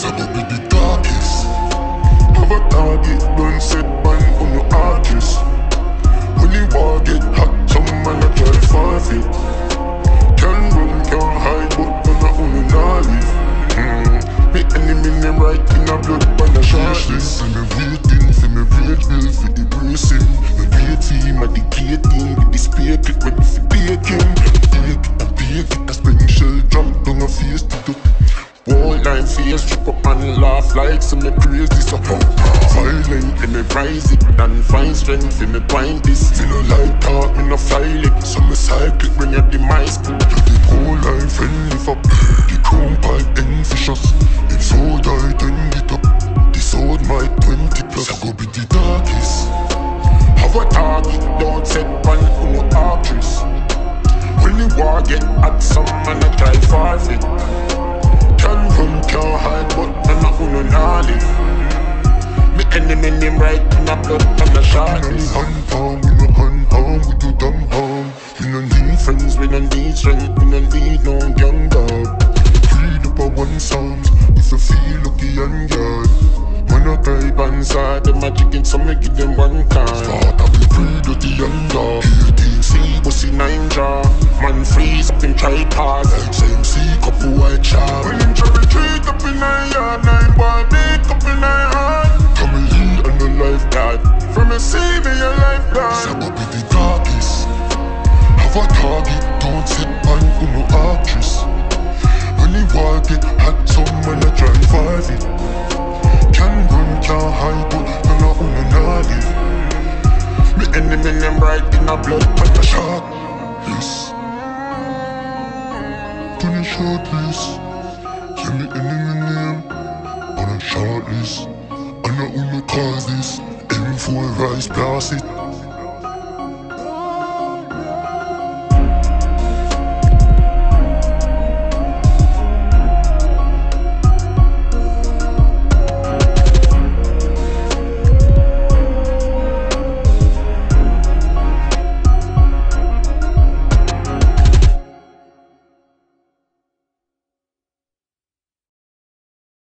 This a go be the darkest. Have a target, don't set ban on your artist. When the war get hot, some man a try forfeit. Can run, can't hide, but none of you not live. Me enemy name right in a blood pan a shortlist. And me waiting for me rage bill for the bracing. Me wait for him at the gating with the spear clip ready for baking. Bake it and bake it, a spring shell drop down a face to the wall line face, trip up and laugh like some me praise this a pump. Violent, let me rise it, and find strength in me grind this. Me no like talk, me no file it, so me cycle bring out the mice. The whole line friendly for the chrome pipe and vicious. If so die, then get up. This sword my 20 plus. I go be the darkest. Have a target, don't set pan on no actress. When the war get hot, some man a try forfeit. Can run, can't hide, but none of you not live. Me enemy name right in a blood and a shortlist. Hand palm, we no hand harm, we do damn harm. We no need friends, we no need strength, we no need no young dog. Read up a one psalms, if you feel lucky and God. Man a type and side, the magic in some me give them one card. Sparta be free dirty and dog. 18C, pussy 9 jaw. Man freeze up in tripod. Like same C, couple white sharp. When him try retreat up in a yard, 9 ball big up in a heart. Come and lead on the lifeguard. From a see me a lifeguard. This a go be the darkest. Have a target, don't set pan on no actress. When the war get hot, some man a try fight it. Can run, can't hide, but none of you not live. Me enemy name right in a blood but a shot list. On a short list. Yeah, me enemy name on a short list. I know who no cause this. M4 rise blast it.